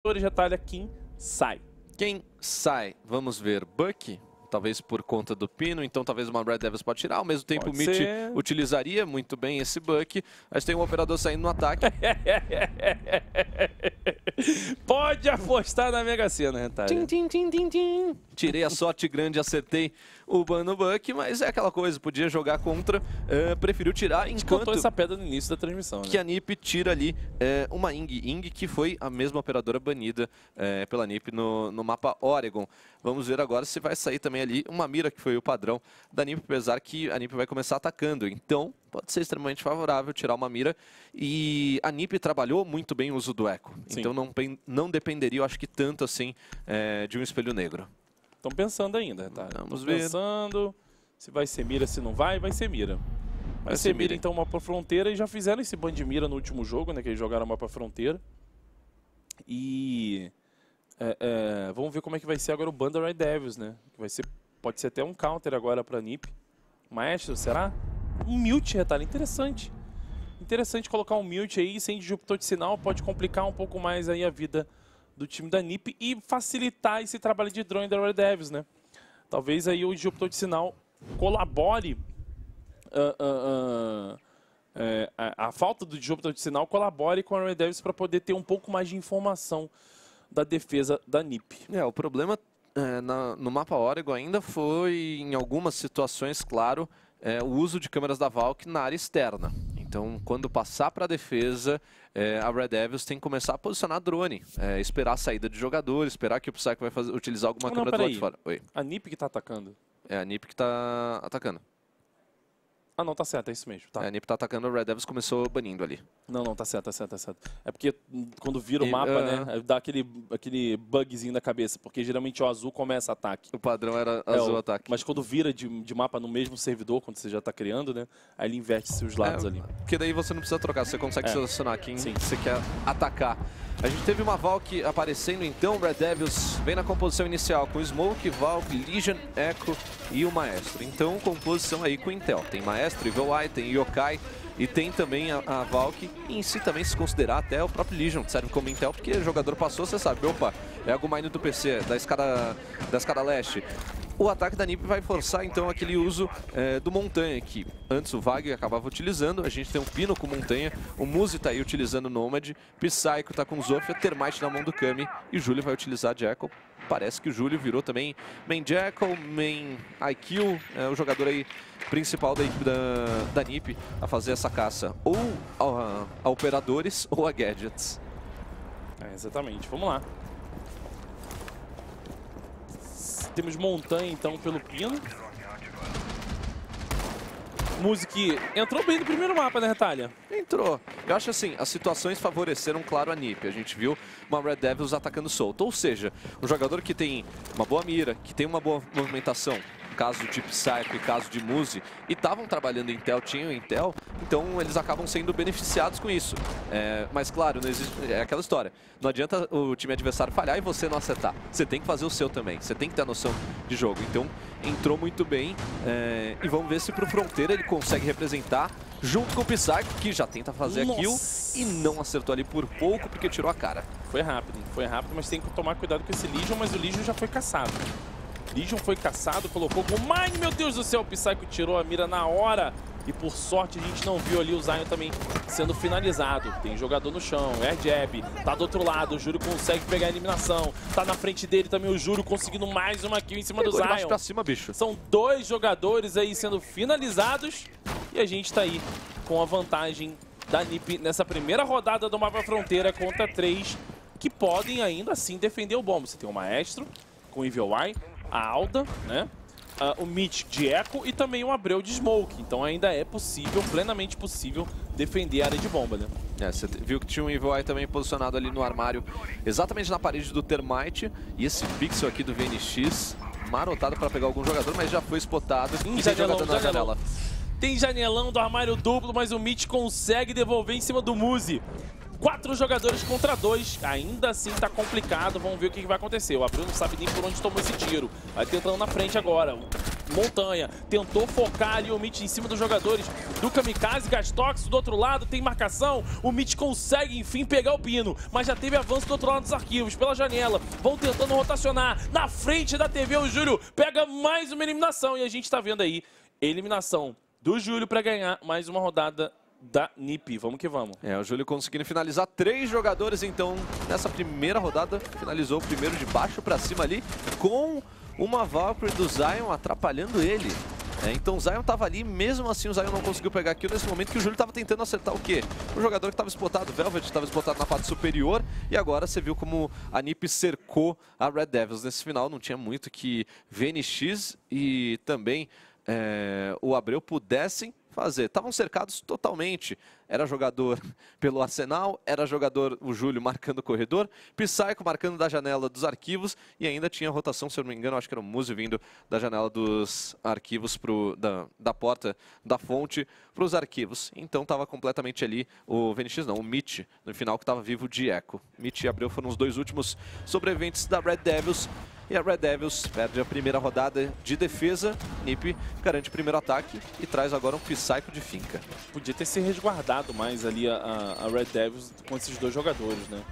Retalha, quem sai? Quem sai? Vamos ver. Buck, talvez por conta do pino, então talvez uma Red Devils pode tirar. Ao mesmo tempo o Mitch utilizaria muito bem esse Buck. Mas tem um operador saindo no ataque. Pode apostar na Mega Sena, Retalha. Tim, tim, tim, tim, tim. Tirei a sorte grande, acertei o ban no Buck, mas é aquela coisa, podia jogar contra, preferiu tirar enquanto... Cantou essa pedra no início da transmissão, né? Que a NiP tira ali uma Ing que foi a mesma operadora banida pela NiP no mapa Oregon. Vamos ver agora se vai sair também ali uma mira, que foi o padrão da NiP, apesar que a NiP vai começar atacando. Então, pode ser extremamente favorável tirar uma mira. E a NiP trabalhou muito bem o uso do Echo. Sim. Então não dependeria, eu acho que tanto assim, de um espelho negro. Estão pensando ainda, tá? Vamos ver. Pensando se vai ser mira, se não vai ser mira. Vai ser mira, então, mapa fronteira. E já fizeram esse ban de mira no último jogo, né? Que eles jogaram mapa fronteira. E... vamos ver como é que vai ser agora o ban da Red Devils, né? Que vai ser, pode ser até um counter agora pra NiP. Maestro, será? Um mute, Retalha, interessante. Interessante colocar um mute aí, sem disruptor de sinal, pode complicar um pouco mais aí a vida do time da NiP e facilitar esse trabalho de drone da Red Devils, né? Talvez aí o disruptor de sinal colabore, a falta do disruptor de sinal colabore com a Red Devils para poder ter um pouco mais de informação da defesa da NiP. O problema no mapa Oregon ainda foi, em algumas situações, claro, o uso de câmeras da Valk na área externa. Então, quando passar para a defesa, a Red Devils tem que começar a posicionar drone, esperar a saída de jogador, esperar que o Psycho vai utilizar alguma câmera do lado de fora. Oi. A NiP que está atacando? É a NiP que está atacando. Ah, não, tá certo, é isso mesmo. Tá. A NiP tá atacando, o Red Devils começou banindo ali. Não, tá certo, tá certo, tá certo. É porque quando vira o mapa, né, dá aquele bugzinho na cabeça, porque geralmente o azul começa ataque. O padrão era azul ataque. Mas quando vira de mapa no mesmo servidor, quando você já tá criando, né, aí ele inverte-se os lados ali. Porque daí você não precisa trocar, você consegue selecionar quem você quer atacar. A gente teve uma Valk aparecendo, então, Red Devils vem na composição inicial com Smoke, Valk, Legion, Echo e o Maestro. Então, composição aí com Intel. Tem Maestro, Evil Eye, tem Yokai e tem também a Valk. E em si também se considerar até o próprio Legion, que serve como Intel, porque o jogador passou, você sabe, opa, é algo mine do PC, da escada leste. O ataque da NiP vai forçar, então, aquele uso do Montanha, que antes o Vag acabava utilizando. A gente tem um Pino com Montanha, o Muzi tá aí utilizando o Nomad, Psycho tá com Zofia, Termite na mão do Kami e o Júlio vai utilizar Jackal. Parece que o Júlio virou também main Jackal, main IQ, o jogador aí principal da equipe da NiP a fazer essa caça ou a operadores ou a gadgets. Exatamente, vamos lá. Temos Montanha, então, pelo Pino. Music entrou bem no primeiro mapa, né, Retalha? Entrou. Eu acho assim, as situações favoreceram, claro, a NiP. A gente viu uma Red Devils atacando solto. Ou seja, um jogador que tem uma boa mira, que tem uma boa movimentação, caso de Psycho e caso de Muzi, e estavam trabalhando em Intel, tinham Intel, então eles acabam sendo beneficiados com isso. Mas claro, não existe, é aquela história. Não adianta o time adversário falhar e você não acertar. Você tem que fazer o seu também, você tem que ter a noção de jogo. Então, entrou muito bem e vamos ver se pro Fronteira ele consegue representar junto com o Psycho, que já tenta fazer a kill e não acertou ali por pouco porque tirou a cara. Foi rápido, mas tem que tomar cuidado com esse Legion, mas o Legion já foi caçado. Legion foi caçado, colocou com mine, meu Deus do céu, o Psycho tirou a mira na hora. E por sorte a gente não viu ali o Zion também sendo finalizado. Tem jogador no chão, jab, tá do outro lado, o Júlio consegue pegar a eliminação. Tá na frente dele também o Júlio conseguindo mais uma kill em cima do Zion. Pra cima, bicho. São dois jogadores aí sendo finalizados. E a gente tá aí com a vantagem da NiP nessa primeira rodada do mapa fronteira contra 3 que podem ainda assim defender o bomb. Você tem o Maestro com o Evil Eye, a Alda, né? O Mitch de Echo e também o Abreu de Smoke. Então ainda é possível, plenamente possível, defender a área de bomba, né? Você viu que tinha um Evil Eye também posicionado ali no armário, exatamente na parede do Termite. E esse pixel aqui do VNX, marotado para pegar algum jogador, mas já foi spotado. E tem jogador na janela. Tem janelão do armário duplo, mas o Mitch consegue devolver em cima do Muzi. 4 jogadores contra 2, ainda assim tá complicado, vamos ver o que vai acontecer. O Abreu não sabe nem por onde tomou esse tiro, vai tentando na frente agora. montanha. Tentou focar ali o Mitch em cima dos jogadores do Kamikaze. Gastox do outro lado, tem marcação. O Mitch consegue, enfim, pegar o pino. Mas já teve avanço do outro lado dos arquivos, pela janela. Vão tentando rotacionar. Na frente da TV, o Júlio pega mais uma eliminação. E a gente tá vendo aí, eliminação do Júlio para ganhar mais uma rodada da NiP. Vamos que vamos. O Júlio conseguindo finalizar 3 jogadores, então, nessa primeira rodada. Finalizou o primeiro de baixo para cima ali, com uma Valkyrie do Zion atrapalhando ele. Então o Zion estava ali, mesmo assim o Zion não conseguiu pegar aquilo nesse momento que o Júlio estava tentando acertar o quê? O jogador que estava spotado, o Velvet, estava spotado na parte superior, e agora você viu como a NiP cercou a Red Devils. Nesse final não tinha muito que VNX e também o Abreu pudessem fazer. Estavam cercados totalmente. Era jogador pelo Arsenal, era jogador o Júlio marcando o corredor, Psycho marcando da janela dos arquivos e ainda tinha rotação, se eu não me engano, acho que era o Muzi vindo da janela dos arquivos, da porta da fonte para os arquivos. Então estava completamente ali o VNX, não, o Mitch, no final que estava vivo de Echo. Mitch e Abreu foram os 2 últimos sobreviventes da Red Devils. E a Red Devils perde a primeira rodada de defesa. NiP garante o primeiro ataque e traz agora um Psycho de finca. Podia ter se resguardado mais ali a Red Devils com esses 2 jogadores, né?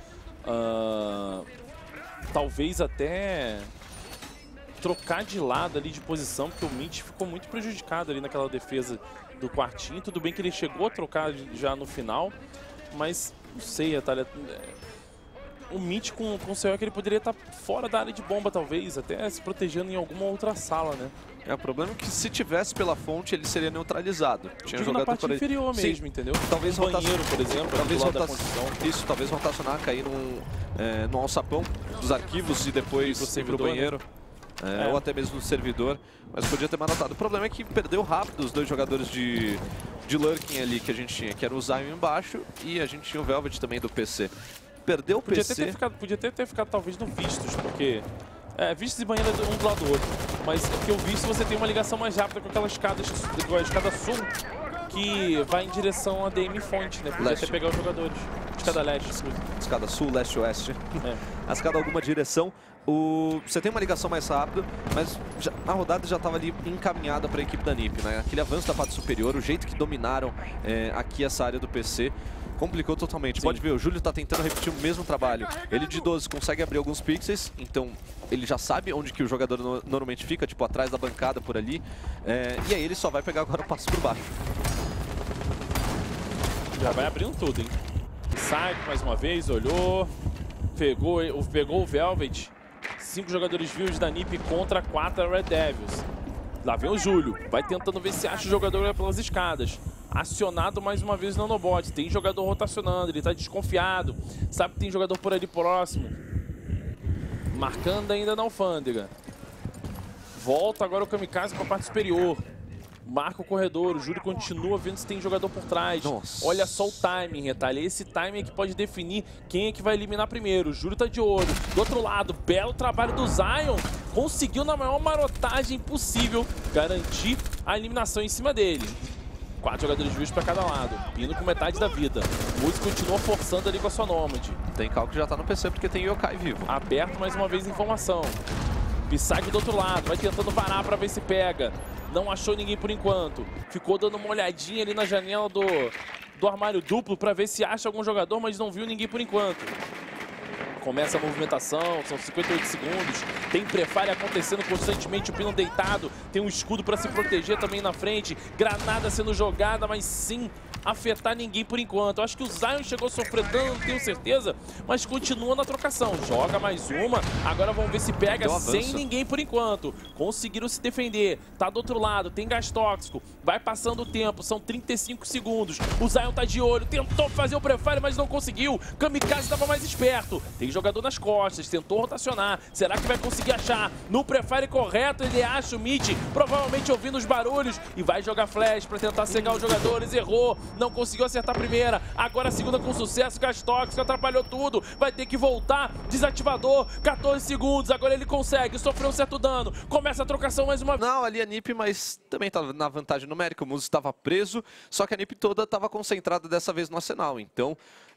Talvez até trocar de lado ali de posição, porque o Mitch ficou muito prejudicado ali naquela defesa do quartinho. Tudo bem que ele chegou a trocar já no final, mas não sei, Natália. O Mitch com o seu que ele poderia estar fora da área de bomba, talvez, até se protegendo em alguma outra sala, né? O problema é que se tivesse pela fonte, ele seria neutralizado. Tinha jogado na parte por inferior mesmo, entendeu? Talvez no banheiro, por exemplo, talvez talvez rotacionar, cair num alçapão dos arquivos e depois ir pro banheiro. Né? Ou até mesmo no servidor, mas podia ter manotado. O problema é que perdeu rápido os 2 jogadores de lurking ali que a gente tinha, que era o Zion embaixo e a gente tinha o Velvet também do PC. Perdeu o PC. Podia ter ficado talvez no Vistos, porque Vistos e banheiro um do lado do outro. Mas porque o Vistos você tem uma ligação mais rápida com aquelas escadas, a escada sul, que vai em direção a DM Fonte, né? Podia até pegar os jogadores. Escada leste, escada sul, leste, oeste. A escada alguma direção. Você tem uma ligação mais rápida, mas a rodada já estava ali encaminhada para a equipe da NiP, né? Aquele avanço da parte superior, o jeito que dominaram aqui essa área do PC, complicou totalmente. Sim. Pode ver, o Júlio está tentando repetir o mesmo trabalho. Ele de 12 consegue abrir alguns pixels, então ele já sabe onde que o jogador normalmente fica, tipo atrás da bancada por ali. E aí ele só vai pegar agora o passo por baixo. Já vai abrindo tudo, hein? Sai mais uma vez, olhou, pegou o Velvet. 5 jogadores vivos da NiP contra 4 Red Devils. Lá vem o Júlio, vai tentando ver se acha o jogador pelas escadas. Acionado mais uma vez o Nanobot. Tem jogador rotacionando, ele tá desconfiado. Sabe que tem jogador por ali próximo. Marcando ainda na alfândega. Volta agora o Kamikaze para a parte superior. Marca o corredor, o Júlio continua vendo se tem jogador por trás. Nossa. Olha só o timing, Retalha. Esse timing é que pode definir quem é que vai eliminar primeiro. O Júlio tá de olho. Do outro lado, belo trabalho do Zion. Conseguiu, na maior marotagem possível, garantir a eliminação em cima dele. 4 jogadores vivos para cada lado, indo com metade da vida. O Muzi continua forçando ali com a sua Nômade. Tem Cal que já tá no PC porque tem Yokai vivo. Aberto mais uma vez a informação. Psyche do outro lado, vai tentando varar para ver se pega. Não achou ninguém por enquanto. Ficou dando uma olhadinha ali na janela do armário duplo para ver se acha algum jogador, mas não viu ninguém por enquanto. Começa a movimentação, são 58 segundos. Tem prefire acontecendo constantemente, o Pino deitado. Tem um escudo para se proteger também na frente. Granada sendo jogada, mas sim afetar ninguém por enquanto. Eu acho que o Zion chegou a sofrer dano, não tenho certeza, mas continua na trocação. Joga mais uma, agora vamos ver se pega sem ninguém por enquanto. Conseguiram se defender, tá do outro lado, tem gás tóxico. Vai passando o tempo, são 35 segundos. O Zion tá de olho, tentou fazer o prefire, mas não conseguiu. Kamikaze estava mais esperto. Tem jogador nas costas, tentou rotacionar. Será que vai conseguir achar no prefire correto? Ele acha o Mitch, provavelmente ouvindo os barulhos, e vai jogar flash para tentar cegar os jogadores. Errou, não conseguiu acertar a primeira. Agora a segunda com sucesso, gás tóxico, atrapalhou tudo. Vai ter que voltar, desativador, 14 segundos. Agora ele consegue, sofreu um certo dano. Começa a trocação mais uma vez. Não, ali a NiP, mas também estava na vantagem numérica. O Muzi estava preso, só que a NiP toda estava concentrada dessa vez no Arsenal. Então,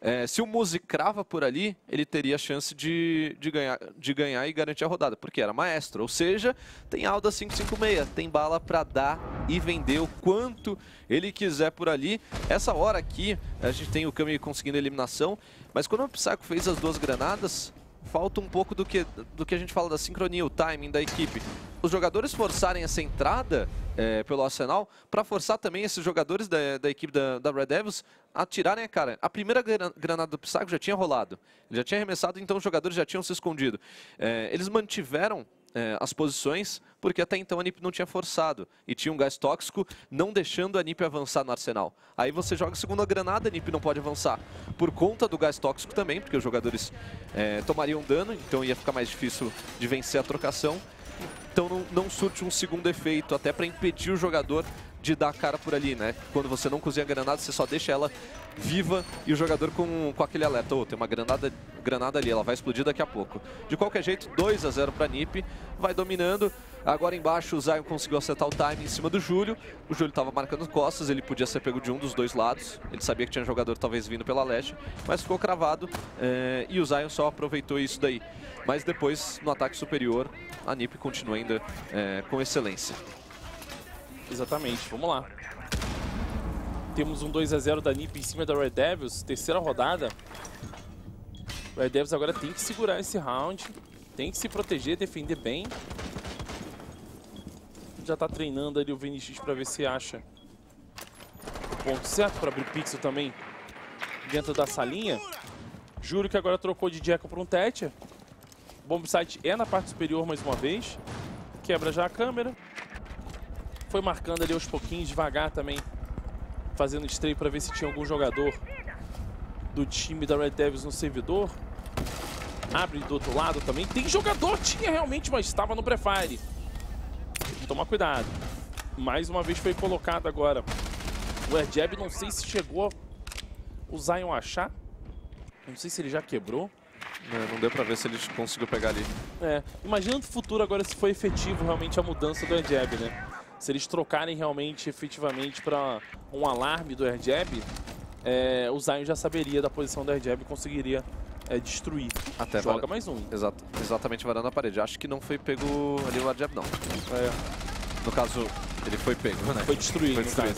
se o Muzi crava por ali, ele teria a chance de ganhar e garantir a rodada, porque era maestro. Ou seja, tem Alda 556, tem bala para dar e vender o quanto ele quiser por ali. Essa hora aqui, a gente tem o Kami conseguindo a eliminação, mas quando o Psycho fez as 2 granadas, falta um pouco do que a gente fala da sincronia, o timing da equipe. Os jogadores forçarem essa entrada pelo Arsenal, para forçar também esses jogadores da equipe da Red Devils a tirarem a cara. A primeira granada do Psycho já tinha rolado, ele já tinha arremessado, então os jogadores já tinham se escondido. Eles mantiveram as posições, porque até então a NiP não tinha forçado e tinha um gás tóxico não deixando a NiP avançar no Arsenal. Aí você joga a segunda granada, a NiP não pode avançar por conta do gás tóxico também, porque os jogadores tomariam dano, então ia ficar mais difícil de vencer a trocação. Então não surte um segundo efeito, até para impedir o jogador de dar a cara por ali, né? Quando você não cozinha a granada, você só deixa ela viva e o jogador com aquele alerta. Tem uma granada ali, ela vai explodir daqui a pouco. De qualquer jeito, 2-0 para a NiP, vai dominando. Agora embaixo o Zion conseguiu acertar o time em cima do Júlio. O Júlio estava marcando costas, ele podia ser pego de um dos 2 lados. Ele sabia que tinha jogador talvez vindo pela leste, mas ficou cravado e o Zion só aproveitou isso daí. Mas depois, no ataque superior, a NiP continua ainda com excelência. Exatamente, vamos lá. Temos um 2-0 da NiP em cima da Red Devils, terceira rodada. Red Devils agora tem que segurar esse round, tem que se proteger, defender bem. Já tá treinando ali o VNX para ver se acha o ponto certo para abrir pixel também dentro da salinha. Juro que agora trocou de Jackal para um Thatcher. Bomb site é na parte superior mais uma vez. Quebra já a câmera. Foi marcando ali aos pouquinhos, devagar também, fazendo stray para ver se tinha algum jogador do time da Red Devils no servidor. Abre do outro lado também. Tem jogador, tinha realmente, mas estava no prefire. Tem que tomar cuidado. Mais uma vez foi colocado agora o Airjab. Não sei se chegou o Zion a achar. Não sei se ele já quebrou. Não deu pra ver se ele conseguiu pegar ali. Imagina no futuro agora se foi efetivo realmente a mudança do Airjab, né? Se eles trocarem realmente, efetivamente, para um alarme do Airjab, o Zion já saberia da posição do Airjab e conseguiria destruir. Até joga mais um. Exatamente, varando a parede. Acho que não foi pego ali o Airjab, não. No caso, ele foi pego, né? Foi destruído. Foi destruído.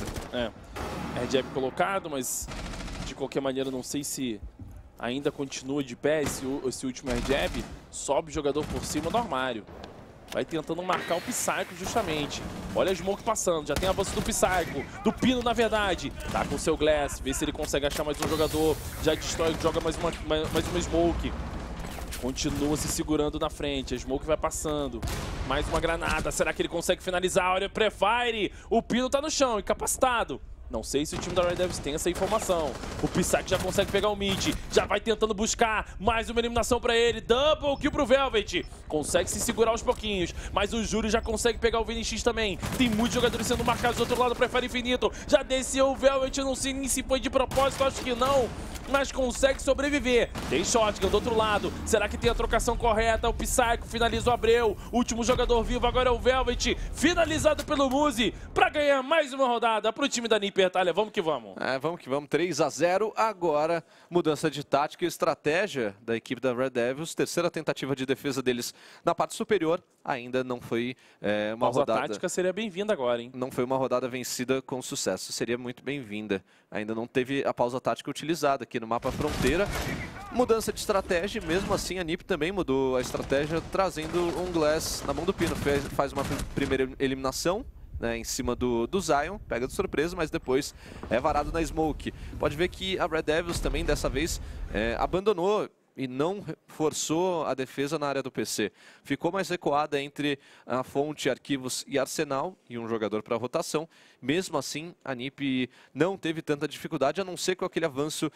Airjab colocado, mas de qualquer maneira não sei se ainda continua de pé esse último Airjab. Sobe o jogador por cima do armário. Vai tentando marcar o Psycho justamente. Olha a Smoke passando, já tem avanço do Psycho, do Pino na verdade. Tá com o seu Glass, vê se ele consegue achar mais um jogador. Já destrói, joga mais uma Smoke. Continua se segurando na frente, a Smoke vai passando. Mais uma granada, será que ele consegue finalizar? Olha o pré-fire, o Pino tá no chão, incapacitado. Não sei se o time da Red Devils tem essa informação. O Psycho já consegue pegar o mid. Já vai tentando buscar mais uma eliminação pra ele. Double kill pro Velvet. Consegue se segurar aos pouquinhos. Mas o Júlio já consegue pegar o VNX também. Tem muitos jogadores sendo marcados do outro lado. Prefere infinito. Já desceu o Velvet. Eu não sei nem se foi de propósito. Acho que não. Mas consegue sobreviver. Tem Shotgun do outro lado. Será que tem a trocação correta? O Psycho finaliza o Abreu. Último jogador vivo agora é o Velvet. Finalizado pelo Muzi. Pra ganhar mais uma rodada pro time da NiP. Vamos que vamos. Vamos que vamos. 3-0. Agora, mudança de tática e estratégia da equipe da Red Devils. Terceira tentativa de defesa deles na parte superior. Ainda não foi uma rodada... A tática seria bem-vinda agora, hein? Não foi uma rodada vencida com sucesso. Seria muito bem-vinda. Ainda não teve a pausa tática utilizada aqui no mapa fronteira. Mudança de estratégia. Mesmo assim, a NiP também mudou a estratégia, trazendo um Glass na mão do Pino. Faz uma primeira eliminação, né, em cima do Zion, pega de surpresa, mas depois é varado na Smoke. Pode ver que a Red Devils também, dessa vez, abandonou e não forçou a defesa na área do PC. Ficou mais recuada entre a fonte, arquivos e arsenal, e um jogador para rotação. Mesmo assim, a NiP não teve tanta dificuldade, a não ser com aquele avanço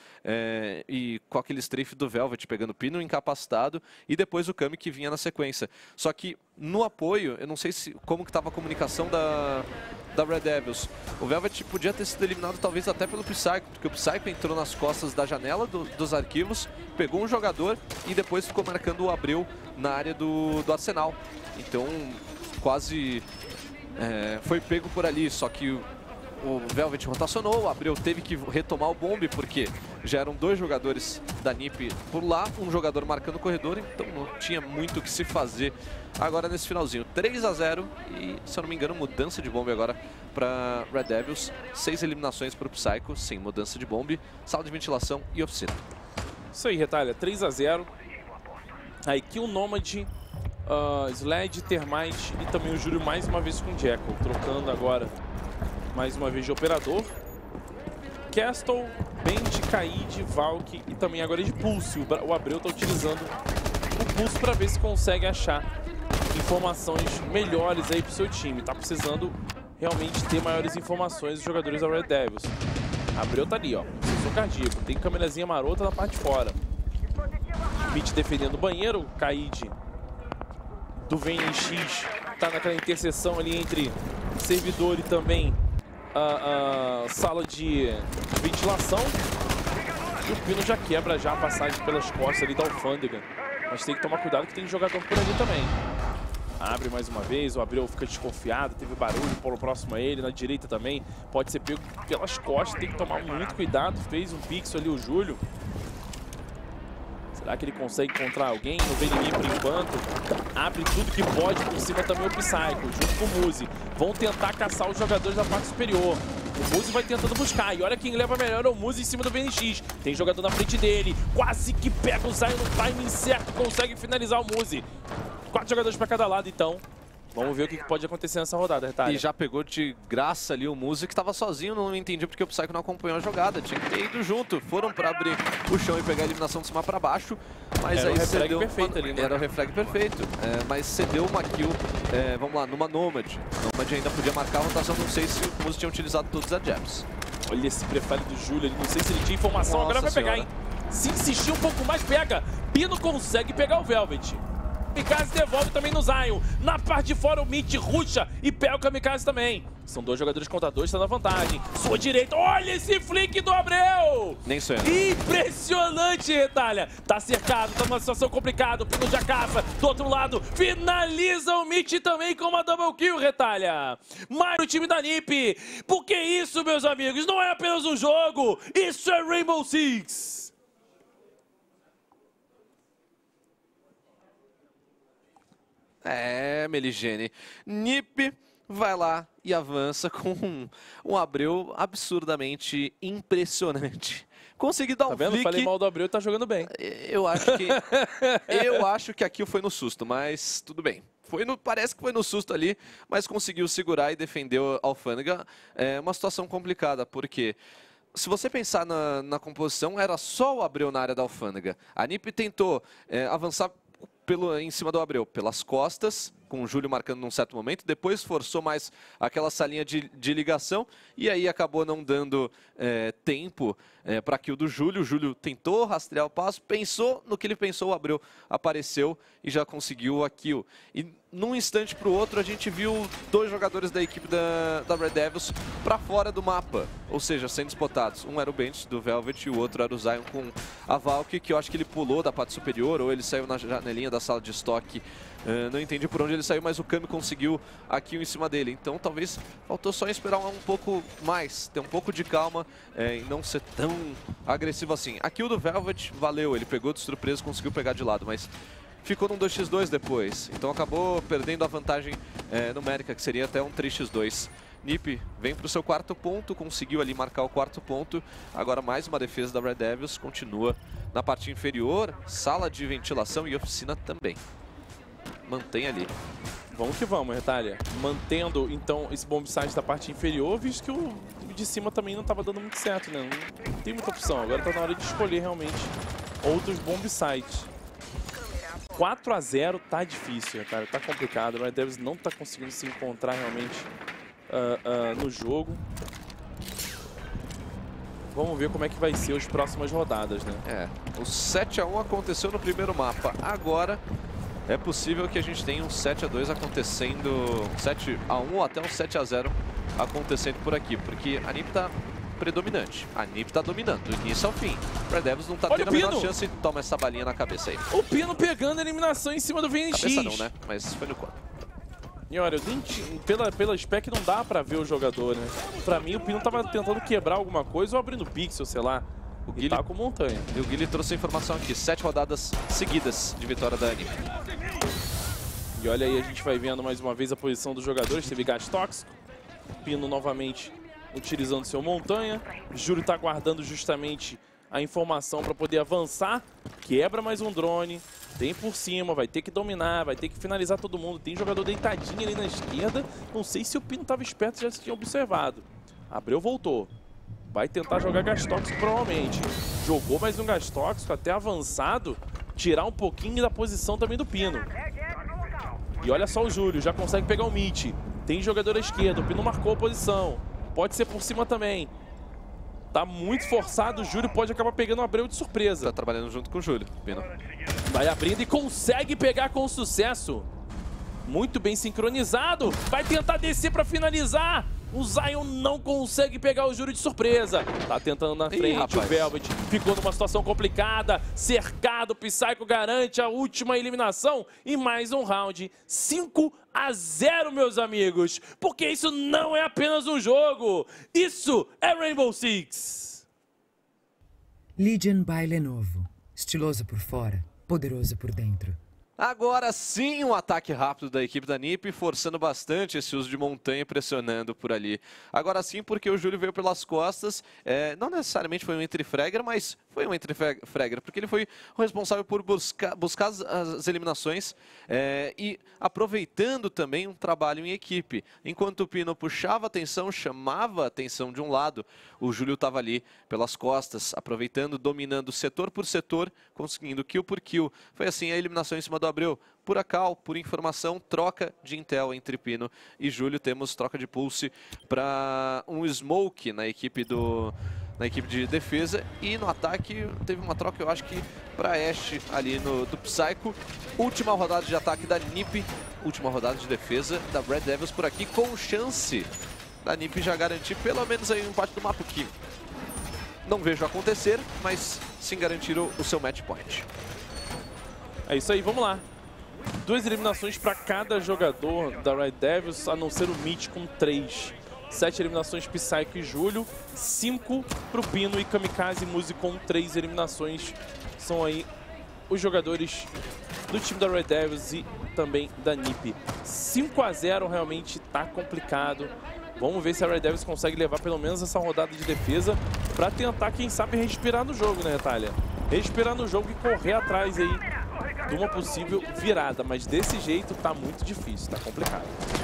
e com aquele strafe do Velvet, pegando Pino incapacitado, e depois o Kami que vinha na sequência. Só que no apoio, eu não sei como que estava a comunicação da Red Devils. O Velvet podia ter sido eliminado talvez até pelo Psycho, porque o Psycho entrou nas costas da janela dos arquivos, pegou um jogador e depois ficou marcando o Abreu na área do Arsenal. Então, quase foi pego por ali, só que o Velvet rotacionou, o Abreu teve que retomar o bombe, porque já eram 2 jogadores da NiP por lá, um jogador marcando o corredor, então não tinha muito o que se fazer agora nesse finalzinho. 3-0 e, se eu não me engano, mudança de bombe agora para Red Devils. 6 eliminações para o Psycho, sim, mudança de bombe, sala de ventilação e oficina. Isso aí, Retalha, 3-0. Aí Kill Nomad, Sled, Termite e também o Júlio mais uma vez com o Jackal, trocando agora mais uma vez de operador. Castle, Bend, Kaid, Valk e também agora de Pulse. O Abreu está utilizando o Pulse para ver se consegue achar informações melhores aí para o seu time. Tá precisando realmente ter maiores informações dos jogadores da Red Devils. Abreu tá ali, ó, sensor cardíaco, tem câmerazinha marota na parte de fora. Mitch defendendo o banheiro, Kaid do VNX tá naquela interseção ali entre servidor e também sala de ventilação. E o Pino já quebra já a passagem pelas costas ali da Alfândega. Mas tem que tomar cuidado que tem jogador por ali também. Abre mais uma vez, o Abreu fica desconfiado, teve barulho, Paulo próximo a ele, na direita também. Pode ser pego pelas costas, tem que tomar muito cuidado. Fez um pixel ali o Júlio. Será que ele consegue encontrar alguém? Não vê ninguém por enquanto. Abre tudo que pode, por cima também o Psycho, junto com o Muzi. Vão tentar caçar os jogadores da parte superior. O Muzi vai tentando buscar. E olha quem leva melhor é o Muzi em cima do VNX. Tem jogador na frente dele. Quase que pega o Zion no timing certo. Consegue finalizar o Muzi. 4 jogadores para cada lado, então. Vamos ver o que pode acontecer nessa rodada, Retalha. E já pegou de graça ali o Muzi, que estava sozinho, não entendi porque o Psycho não acompanhou a jogada. Tinha que ter ido junto. Foram para abrir o chão e pegar a eliminação de cima para baixo. Mas era aí o refrag cedeu perfeito ali, né? Era o refrag perfeito. Mas cedeu uma kill, vamos lá, numa Nomad. Nomad ainda podia marcar a rotação, não sei se o Muzi tinha utilizado todos as jabs. Olha esse prefire do Júlio ali, não sei se ele tinha informação. Nossa, agora vai pegar, hein? Se insistir um pouco mais, pega. Pino consegue pegar o Velvet. Kamikaze devolve também no Zion. Na parte de fora o Mitch ruxa e pega o Kamikaze também. São 2 jogadores contra 2, está na vantagem. Sua direita, olha esse flick do Abreu! Nem sonho. Impressionante, Retalha. Tá cercado, tá numa situação complicada. O Pino já caça. Do outro lado, finaliza o Mitch também com uma double kill, Retalha. Mais o time da NiP. Porque isso, meus amigos, não é apenas um jogo. Isso é Rainbow Six. Meligene. NiP vai lá e avança com um Abreu absurdamente impressionante. Consegui dar um vendo? flick. Falei mal do Abreu e tá jogando bem. Eu acho que aqui foi no susto, mas tudo bem. Parece que foi no susto ali, mas conseguiu segurar e defender a Alfândega. É uma situação complicada, porque se você pensar na composição, era só o Abreu na área da Alfândega. A NiP tentou avançar em cima do Abreu, pelas costas, com o Júlio marcando num certo momento, depois forçou mais aquela salinha de ligação e aí acabou não dando tempo para a kill do Júlio. O Júlio tentou rastrear o passo, pensou no que ele pensou, o Abreu apareceu e já conseguiu a kill. E num instante para o outro a gente viu 2 jogadores da equipe da Red Devils para fora do mapa, ou seja, sendo spotados. Um era o Bench do Velvet e o outro era o Zion com a Valk, que eu acho que ele pulou da parte superior ou ele saiu na janelinha da sala de estoque. Não entendi por onde ele saiu, mas o Kami conseguiu a kill em cima dele. Então talvez faltou só esperar um pouco mais, ter um pouco de calma e não ser tão agressivo assim. A kill do Velvet valeu, ele pegou de surpresa, conseguiu pegar de lado, mas ficou num 2x2 depois. Então acabou perdendo a vantagem numérica, que seria até um 3x2. NiP vem para o seu 4º ponto, conseguiu ali marcar o 4º ponto. Agora mais uma defesa da Red Devils, continua na parte inferior, sala de ventilação e oficina também. Mantém ali. Vamos que vamos, Retalha. Mantendo, então, esse bomb site da parte inferior, visto que o de cima também não estava dando muito certo, né? Não tem muita opção. Agora está na hora de escolher realmente outros bomb sites. 4-0 tá difícil, Retalha. Tá complicado. O Red Devils não tá conseguindo se encontrar realmente no jogo. Vamos ver como é que vai ser as próximas rodadas, né? O 7-1 aconteceu no primeiro mapa. Agora é possível que a gente tenha um 7-2 acontecendo, 7-1 ou até um 7-0 acontecendo por aqui, porque a NiP tá predominante. A NiP tá dominando, do início ao fim. O Red Devils não tá tendo a menor chance e toma essa balinha na cabeça aí. O Pino pegando a eliminação em cima do VNX. Cabeça não, né? Mas foi no corpo. E olha, pela spec não dá pra ver o jogador, né? Pra mim, o Pino tava tentando quebrar alguma coisa ou abrindo pixel, sei lá. O Guile tá com montanha. E o Guile trouxe a informação aqui, 7 rodadas seguidas de vitória da NiP. E olha aí, a gente vai vendo mais uma vez a posição dos jogadores. Teve gás tóxico. Pino novamente utilizando seu montanha. Júlio tá guardando justamente a informação para poder avançar. Quebra mais um drone. Tem por cima, vai ter que dominar, vai ter que finalizar todo mundo. Tem jogador deitadinho ali na esquerda. Não sei se o Pino estava esperto, já se tinha observado. Abreu, voltou. Vai tentar jogar gás tóxico provavelmente. Jogou mais um gás tóxico, até avançado. Tirar um pouquinho da posição também do Pino. E olha só o Júlio, já consegue pegar o Mitch. Tem jogador à esquerda, o Pino marcou a posição. Pode ser por cima também. Tá muito forçado, o Júlio pode acabar pegando o Abreu de surpresa. Tá trabalhando junto com o Júlio, Pino. Vai abrindo e consegue pegar com sucesso. Muito bem sincronizado. Vai tentar descer para finalizar. O Zion não consegue pegar o Júlio de surpresa. Tá tentando na frente, o Velvet ficou numa situação complicada. Cercado, o Psycho garante a última eliminação. E mais um round. 5-0, meus amigos. Porque isso não é apenas um jogo. Isso é Rainbow Six. Legion by Lenovo. Estiloso por fora, poderoso por dentro. Agora sim, um ataque rápido da equipe da NiP, forçando bastante esse uso de montanha, pressionando por ali. Agora sim, porque o Júlio veio pelas costas, não necessariamente foi um entre-fragger, mas foi um entre-fragger, porque ele foi o responsável por buscar as eliminações e aproveitando também um trabalho em equipe. Enquanto o Pino puxava atenção, chamava a atenção de um lado, o Júlio estava ali pelas costas, aproveitando, dominando setor por setor, conseguindo kill por kill. Foi assim a eliminação em cima do Abreu, por cal, por informação, troca de intel entre Pino e Júlio. Temos troca de pulse para um smoke na equipe de defesa, e no ataque teve uma troca, eu acho que para Ashe ali do Psycho. Última rodada de ataque da NiP, última rodada de defesa da Red Devils por aqui, com chance da NiP já garantir pelo menos aí um empate do mapa, que não vejo acontecer, mas sim garantir o seu match point. É isso aí, vamos lá. 2 eliminações para cada jogador da Red Devils, a não ser o Mitch com 3. 7 eliminações Psycho e Júlio, 5 para o Pino e Kamikaze Muzi com 3 eliminações. São aí os jogadores do time da Red Devils e também da NiP. 5-0 realmente tá complicado. Vamos ver se a Red Devils consegue levar pelo menos essa rodada de defesa para tentar, quem sabe, respirar no jogo, né, Natália? Respirar no jogo e correr atrás aí de uma possível virada, mas desse jeito tá muito difícil, tá complicado.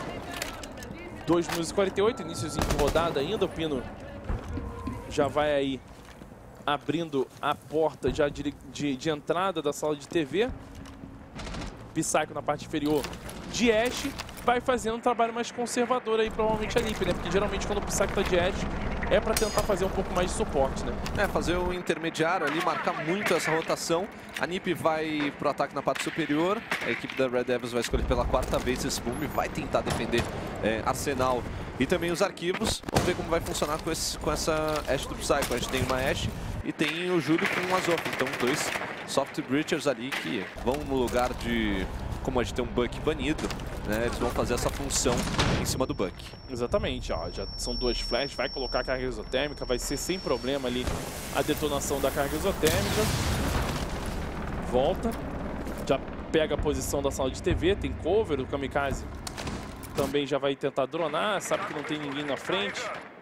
2 minutos e 48, iníciozinho de rodada ainda, o Pino já vai aí abrindo a porta já de entrada da sala de TV. Psycho na parte inferior de Ashe, vai fazendo um trabalho mais conservador aí, provavelmente a NiP, né? Porque geralmente quando o Psycho tá de Ashe é para tentar fazer um pouco mais de suporte, né? Fazer o intermediário ali, marcar muito essa rotação. A NiP vai pro ataque na parte superior. A equipe da Red Devils vai escolher pela 4ª vez esse boom e vai tentar defender Arsenal e também os arquivos. Vamos ver como vai funcionar com essa Ashe do Psycho. A gente tem uma Ashe e tem o Júlio com um Azov. Então 2 soft breachers ali que vão no lugar de... Como a gente tem um Buck banido, né, eles vão fazer essa função em cima do Buck. Exatamente, ó, já são 2 flashes, vai colocar a carga exotérmica, vai ser sem problema ali a detonação da carga exotérmica. Volta, já pega a posição da sala de TV, tem cover, o Kamikaze também já vai tentar dronar, sabe que não tem ninguém na frente.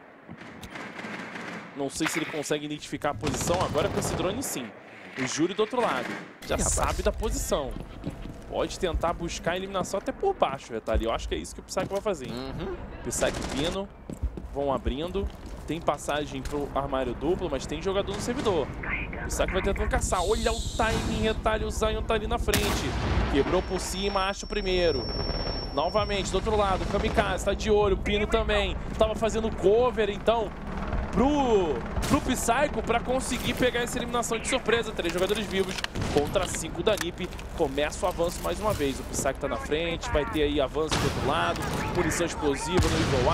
Não sei se ele consegue identificar a posição agora com esse drone, sim. O Júlio do outro lado, já sabe da posição. Pode tentar buscar a eliminação até por baixo, Retalho. Eu acho que é isso que o Psycho vai fazer. Psycho e Pino vão abrindo. Tem passagem pro armário duplo, mas tem jogador no servidor. O Psycho vai tentando caçar. Olha o timing, Retalho. O Zion tá ali na frente. Quebrou por cima, acha o primeiro. Novamente, do outro lado, o Kamikaze tá de olho. O Pino também. Tava fazendo cover, então, pro Psycho para conseguir pegar essa eliminação de surpresa. 3 jogadores vivos contra 5 da NiP. Começa o avanço mais uma vez. O Psycho tá na frente, vai ter aí avanço do outro lado, munição explosiva no Evil Eye.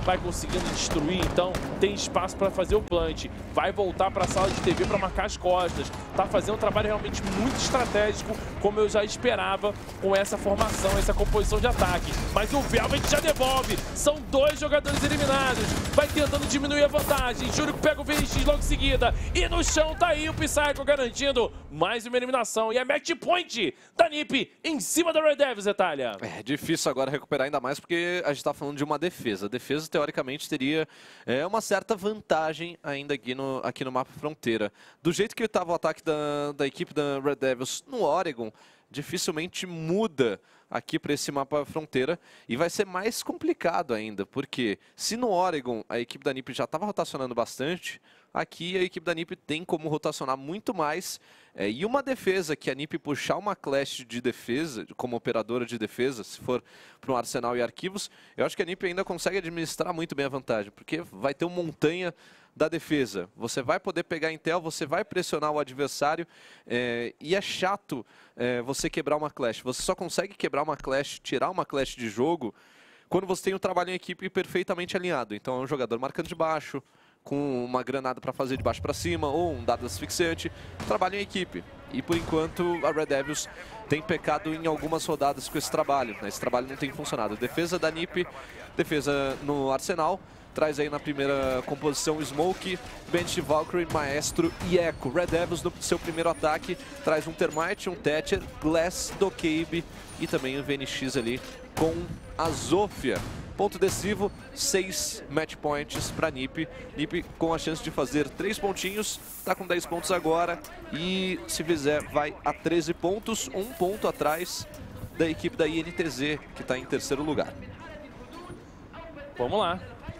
vai conseguindo destruir, então tem espaço para fazer o plant. Vai voltar para a sala de TV para marcar as costas. Tá fazendo um trabalho realmente muito estratégico, como eu já esperava com essa formação, essa composição de ataque. Mas o Velvet já devolve. São 2 jogadores eliminados. Vai tentando diminuir a vantagem. Júlio pega o VNX logo em seguida. E no chão tá aí o Psycho garantindo mais uma eliminação. E é match point da NiP em cima da Red Devils, Retalha. É difícil agora recuperar, ainda mais porque a gente tá falando de uma defesa. A defesa, teoricamente, teria uma certa vantagem ainda aqui no mapa fronteira. Do jeito que estava o ataque da equipe da Red Devils no Oregon, dificilmente muda aqui para esse mapa fronteira e vai ser mais complicado ainda, porque se no Oregon a equipe da NiP já estava rotacionando bastante, aqui a equipe da NiP tem como rotacionar muito mais e uma defesa que a NiP puxar uma Clash de defesa, como operadora de defesa, se for para um Arsenal e Arquivos, eu acho que a NiP ainda consegue administrar muito bem a vantagem, porque vai ter uma montanha da defesa. Você vai poder pegar Intel, você vai pressionar o adversário e é chato você quebrar uma Clash. Você só consegue quebrar uma Clash, tirar uma Clash de jogo, quando você tem um trabalho em equipe perfeitamente alinhado. Então é um jogador marcando de baixo, com uma granada para fazer de baixo para cima, ou um dado asfixiante, trabalho em equipe. E por enquanto a Red Devils tem pecado em algumas rodadas com esse trabalho. Esse trabalho não tem funcionado. Defesa da NiP, defesa no Arsenal. Traz aí na primeira composição Smoke, Bench, Valkyrie, Maestro e Echo. Red Devils no seu primeiro ataque traz um Termite, um Thatcher, Glass, Dokkaebi e também um VNX ali com a Zofia. Ponto decisivo, 6 match points para NiP. NiP com a chance de fazer 3 pontinhos, tá com 10 pontos agora e se fizer vai a 13 pontos, 1 ponto atrás da equipe da INTZ, que está em terceiro lugar. Vamos lá.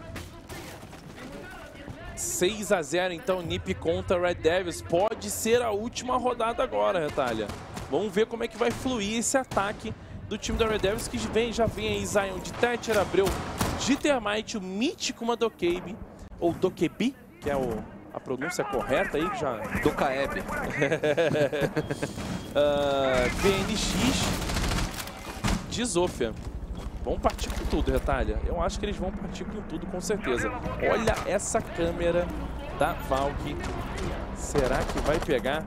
6 a 0 então, NiP contra Red Devils. Pode ser a última rodada agora, Retalha. Vamos ver como é que vai fluir esse ataque do time da Red Devils, que já vem aí Zion de Thatcher, Abreu de Termite, o mítico uma Dokkaebi, ou Dokkaebi, que é a pronúncia correta aí, que já... Dokkaebi. VNX de Zofia. Vão partir com tudo, Retalha. Eu acho que eles vão partir com tudo, com certeza. Olha essa câmera da Valk. Será que vai pegar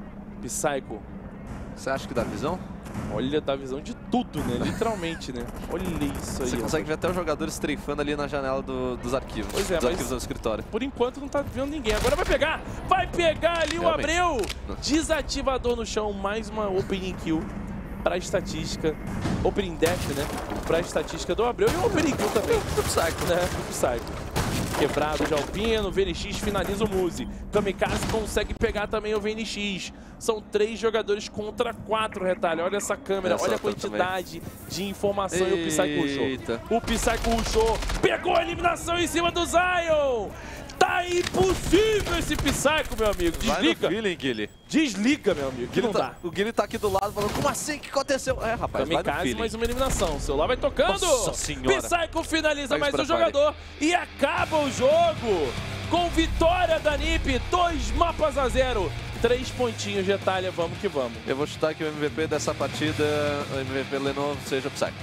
Psycho? Você acha que dá visão? Olha, dá visão de tudo, né? Literalmente, né? Olha isso aí. Você consegue ver até os jogadores treifando ali na janela dos arquivos. Pois é, dos arquivos do escritório. Por enquanto não tá vendo ninguém. Agora vai pegar! Vai pegar ali o Abreu! Desativador no chão, mais uma opening kill para a estatística, opening dash, né? Para a estatística do Abreu e o opening kill também do Psycho, né? Do Psycho. Quebrado de Alpino, o VNX finaliza o Muzi. Kamikaze consegue pegar também o VNX. São 3 jogadores contra 4, Retalha. Olha essa câmera, olha a quantidade de informação e o Psycho rushou. O Psycho rushou, pegou a eliminação em cima do Zion! Tá impossível esse Psycho, meu amigo. Desliga. Guilherme. Desliga, meu amigo, que não dá. O Guilherme tá aqui do lado falando, como assim? O que aconteceu? É, rapaz, Kamikaze, mais uma eliminação. O celular vai tocando. Nossa senhora. Psycho finaliza mais um jogador e acaba o jogo com vitória da NiP. 2 mapas a 0. 3 pontinhos de Retalha, vamos que vamos. Eu vou chutar que o MVP dessa partida, o MVP Lenovo, seja o Psycho.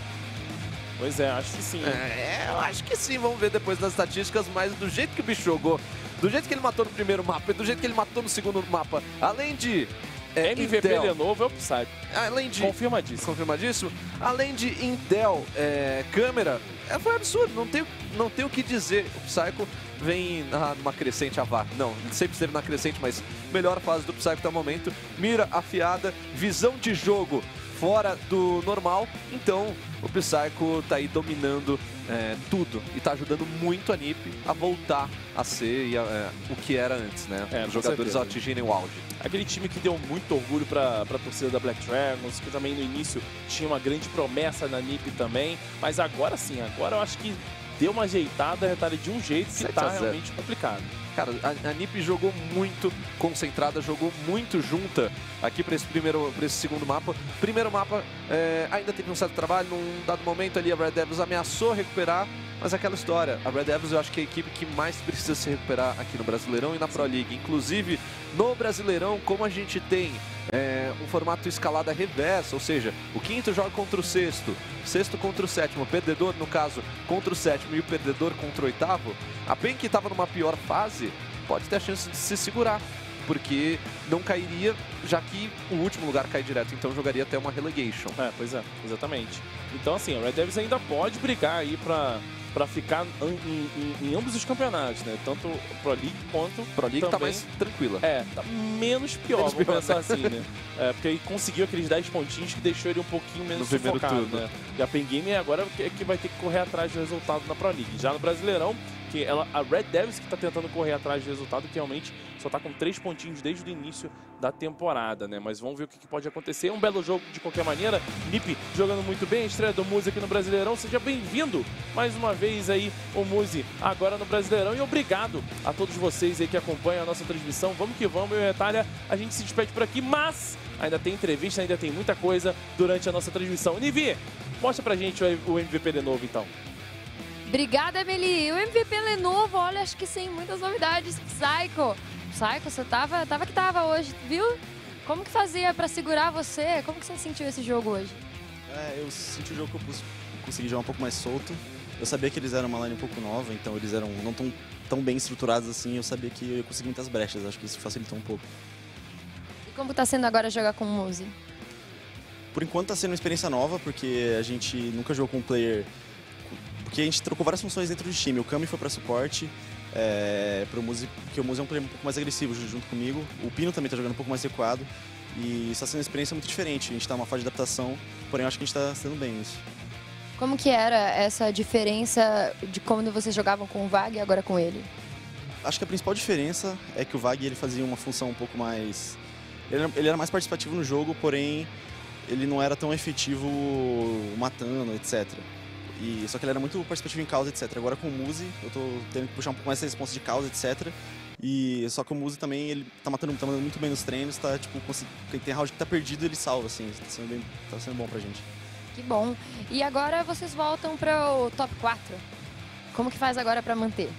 Pois é, acho que sim. Eu acho que sim, vamos ver depois das estatísticas, mas do jeito que o bicho jogou, do jeito que ele matou no primeiro mapa e do jeito que ele matou no segundo mapa, além de MVP Intel, Lenovo é o Psycho. Além de... Confirmadíssimo. Além de Intel, câmera, foi absurdo, não tem o que dizer. O Psycho vem numa crescente avá. Não, ele sempre esteve na crescente, mas melhor fase do Psycho até o momento. Mira afiada, visão de jogo fora do normal, então o Psycho tá aí dominando tudo e tá ajudando muito a NiP a voltar a ser o que era antes, né? Os jogadores atingirem o auge. Aquele time que deu muito orgulho pra torcida da Black Dragons, que também no início tinha uma grande promessa na NiP também, mas agora sim, agora eu acho que deu uma ajeitada, Retalha, de um jeito que tá realmente complicado. Cara, a NiP jogou muito concentrada, jogou muito junta aqui para esse segundo mapa. Primeiro mapa ainda teve um certo trabalho, num dado momento ali a Red Devils ameaçou recuperar, mas aquela história, a Red Devils eu acho que é a equipe que mais precisa se recuperar aqui no Brasileirão e na Pro League. Inclusive, no Brasileirão, como a gente tem um formato escalada reversa, ou seja, o quinto joga contra o sexto, sexto contra o sétimo, o perdedor, no caso, contra o sétimo e o perdedor contra o oitavo, a PEN que estava numa pior fase pode ter a chance de se segurar, porque não cairia, já que o último lugar cai direto, então jogaria até uma relegation. Pois é, exatamente. Então, assim, o Red Devils ainda pode brigar aí pra ficar em ambos os campeonatos, né? Tanto Pro League quanto Pro League também, tá mais tranquila. Tá menos pior, vamos pensar assim, né? Porque ele conseguiu aqueles 10 pontinhos que deixou ele um pouquinho menos sufocado, né? E a PEN Game agora é que vai ter que correr atrás do resultado na Pro League. Já no Brasileirão, que a Red Devils que está tentando correr atrás do resultado, que realmente só está com 3 pontinhos desde o início da temporada, né? Mas vamos ver o que pode acontecer. É um belo jogo de qualquer maneira. NiP jogando muito bem, a estreia do Muzi aqui no Brasileirão. Seja bem-vindo mais uma vez aí, o Muzi, agora no Brasileirão. E obrigado a todos vocês aí que acompanham a nossa transmissão. Vamos que vamos, eu e a Retalha, a gente se despede por aqui, mas ainda tem entrevista, ainda tem muita coisa durante a nossa transmissão. Nivi, mostra pra gente o MVP Lenovo, então. Obrigada, Emily. O MVP Lenovo, olha, acho que sem muitas novidades. Psycho, você tava que tava hoje, viu? Como que fazia pra segurar você? Como que você sentiu esse jogo hoje? Eu senti o jogo que eu consegui jogar um pouco mais solto. Eu sabia que eles eram uma line um pouco nova, então eles eram não tão bem estruturados assim. Eu sabia que eu ia conseguir muitas brechas, acho que isso facilitou um pouco. E como tá sendo agora jogar com o Muzi? Por enquanto tá sendo uma experiência nova, porque a gente nunca jogou com um player... Porque a gente trocou várias funções dentro do time. O Kami foi para suporte, pro Muzi, porque o Muzi é um player um pouco mais agressivo junto comigo. O Pino também tá jogando um pouco mais recuado. E está sendo uma experiência muito diferente. A gente tá numa fase de adaptação, porém eu acho que a gente tá sendo bem nisso. Como que era essa diferença de quando vocês jogavam com o Vag e agora com ele? Acho que a principal diferença é que o Vag ele fazia uma função um pouco mais... Ele era mais participativo no jogo, porém ele não era tão efetivo matando, etc. Só que ele era muito participativo em causa, etc. Agora com o Muzi, eu tô tendo que puxar um pouco mais essa resposta de causa, etc. Só que o Muzi também, ele tá mandando muito bem nos treinos, tá, tipo, tem round que tá perdido, ele salva, assim, tá sendo bom pra gente. Que bom. E agora vocês voltam para o top 4. Como que faz agora para manter?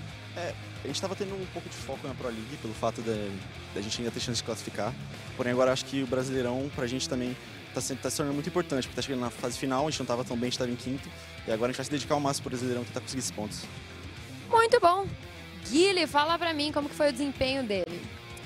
A gente tava tendo um pouco de foco na Pro League, pelo fato da gente ainda ter chance de classificar. Porém, agora acho que o Brasileirão, pra gente também, tá se tornando muito importante, porque tá chegando na fase final, a gente não tava tão bem, a gente tava em quinto. E agora a gente vai se dedicar ao máximo pro Brasileirão, tentar conseguir esses pontos. Muito bom. Guilherme, fala pra mim como que foi o desempenho dele.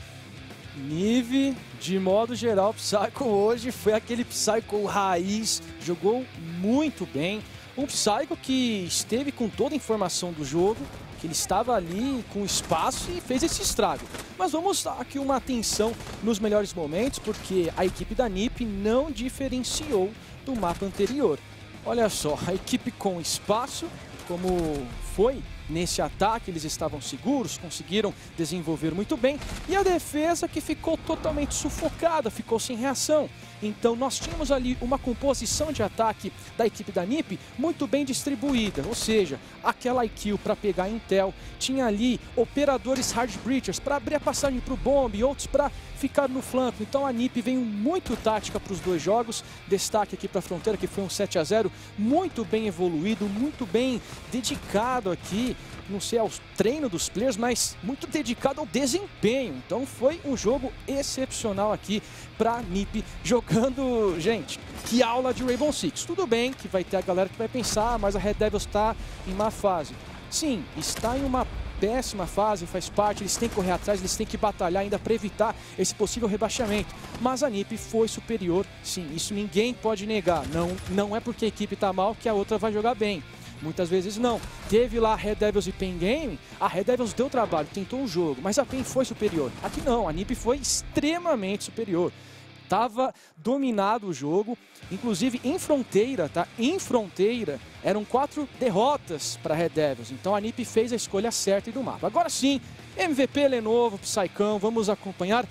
Nive, de modo geral, Psycho hoje foi aquele Psycho raiz, jogou muito bem. Um Psycho que esteve com toda a informação do jogo, que ele estava ali com espaço e fez esse estrago. Mas vamos dar aqui uma atenção nos melhores momentos, porque a equipe da NiP não diferenciou do mapa anterior. Olha só, a equipe com espaço, como foi nesse ataque, eles estavam seguros, conseguiram desenvolver muito bem. E a defesa que ficou totalmente sufocada, ficou sem reação. Então nós tínhamos ali uma composição de ataque da equipe da NiP muito bem distribuída, ou seja, aquela IQ para pegar Intel, tinha ali operadores hard breachers para abrir a passagem para o bomb e outros para ficar no flanco. Então a NiP veio muito tática para os dois jogos, destaque aqui para a Fronteira que foi um 7-0, muito bem evoluído, muito bem dedicado aqui, não sei ao treino dos players, mas muito dedicado ao desempenho. Então foi um jogo excepcional aqui para a NiP jogando, gente, que aula de Rainbow Six. Tudo bem que vai ter a galera que vai pensar, mas a Red Devils está em má fase. Sim, está em uma péssima fase, faz parte, eles têm que correr atrás, eles têm que batalhar ainda para evitar esse possível rebaixamento. Mas a NiP foi superior, sim, isso ninguém pode negar. Não é porque a equipe está mal que a outra vai jogar bem. Muitas vezes não. Teve lá a Red Devils e PEN Game, a Red Devils deu trabalho, tentou o jogo, mas a PEN foi superior. Aqui não, a NiP foi extremamente superior. Tava dominado o jogo, inclusive em Fronteira, tá? Em Fronteira eram 4 derrotas para a Red Devils, então a NiP fez a escolha certa e do mapa. Agora sim, MVP Lenovo, Psycão, vamos acompanhar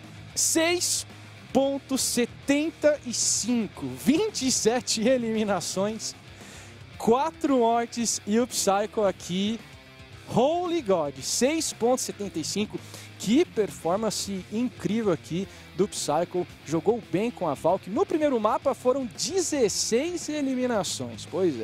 6.75, 27 eliminações. 4 mortes e o Psycho aqui, Holy God, 6.75, que performance incrível aqui do Psycho, jogou bem com a Valk. No primeiro mapa foram 16 eliminações, pois é,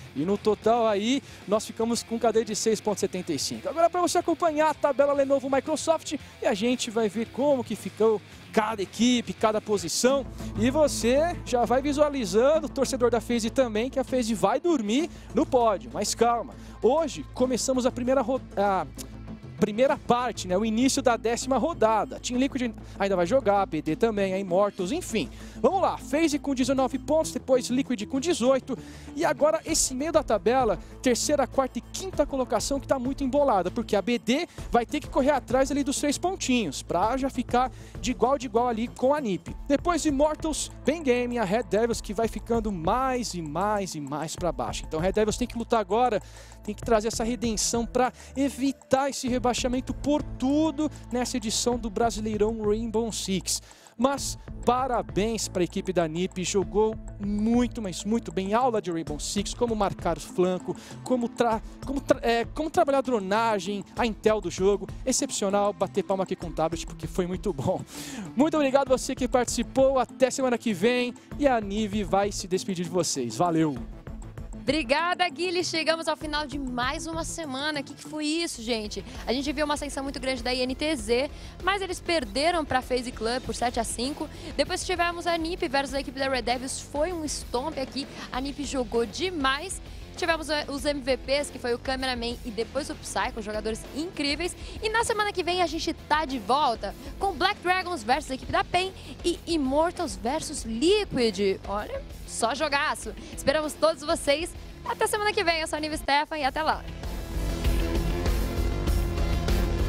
E no total aí, nós ficamos com KD de 6.75. Agora para você acompanhar a tabela Lenovo Microsoft e a gente vai ver como que ficou cada equipe, cada posição. E você já vai visualizando, o torcedor da FaZe também, que a FaZe vai dormir no pódio. Mas calma, hoje começamos a primeira parte, né, o início da 10ª rodada. Team Liquid ainda vai jogar, BD também, a Immortals, enfim. Vamos lá, FaZe com 19 pontos, depois Liquid com 18. E agora esse meio da tabela, 3ª, 4ª e 5ª colocação que está muito embolada, porque a BD vai ter que correr atrás ali dos 3 pontinhos, para já ficar de igual ali com a NiP. Depois Immortals, Pen Game, a Red Devils que vai ficando mais e mais para baixo. Então Red Devils tem que lutar agora, tem que trazer essa redenção para evitar esse rebaixamento por tudo nessa edição do Brasileirão Rainbow Six. Mas parabéns para a equipe da NiP, jogou muito, mas muito bem. Aula de Rainbow Six, como marcar o flanco, como trabalhar a dronagem, a intel do jogo. Excepcional, bater palma aqui com o tablet, porque foi muito bom. Muito obrigado você que participou, até semana que vem. E a Nive vai se despedir de vocês. Valeu! Obrigada, Guilherme. Chegamos ao final de mais uma semana. O que foi isso, gente? A gente viu uma ascensão muito grande da INTZ, mas eles perderam para a FaZe Clan por 7-5. Depois tivemos a NiP versus a equipe da Red Devils. Foi um stomp aqui. A NiP jogou demais. Tivemos os MVPs, que foi o Cameraman e depois o Psycho, jogadores incríveis. E na semana que vem a gente tá de volta com Black Dragons versus a equipe da PEN e Immortals versus Liquid. Olha, só jogaço. Esperamos todos vocês. Até semana que vem. Eu sou a Nive Stefan e até lá.